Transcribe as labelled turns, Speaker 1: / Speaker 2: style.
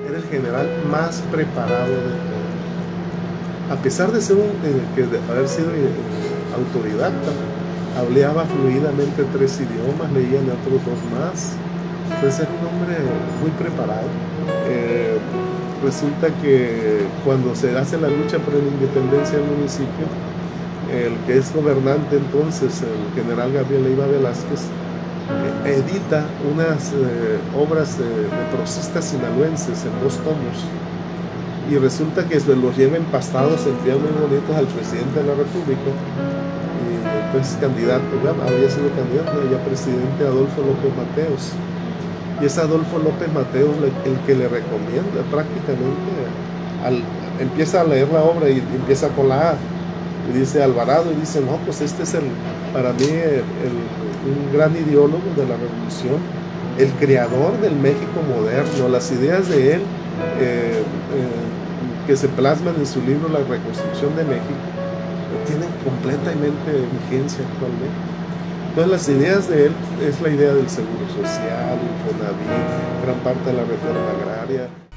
Speaker 1: Era el general más preparado de todos. A pesar de ser de haber sido autodidacta, hablaba fluidamente 3 idiomas, leía en otros 2 más. Entonces era un hombre muy preparado. Eh, Resulta que cuando se hace la lucha por la independencia del municipio, el que es gobernante entonces, el general Gabriel Leiva Velázquez, edita unas obras de prosistas sinaloenses en 2 tomos, y resulta que se los lleva empastados en piedras muy bonitos al presidente de la República, y entonces candidato, ¿verdad? Había sido candidato ya presidente Adolfo López Mateos, y es Adolfo López Mateos el que le recomienda prácticamente, empieza a leer la obra y empieza con la A, y dice Alvarado, y dice, no, pues este es para mí un gran ideólogo de la revolución, el creador del México moderno. Las ideas de él, que se plasman en su libro La Reconstrucción de México, tienen completamente vigencia actualmente. Entonces las ideas de él es la idea del seguro social, Infonavit, gran parte de la reforma agraria.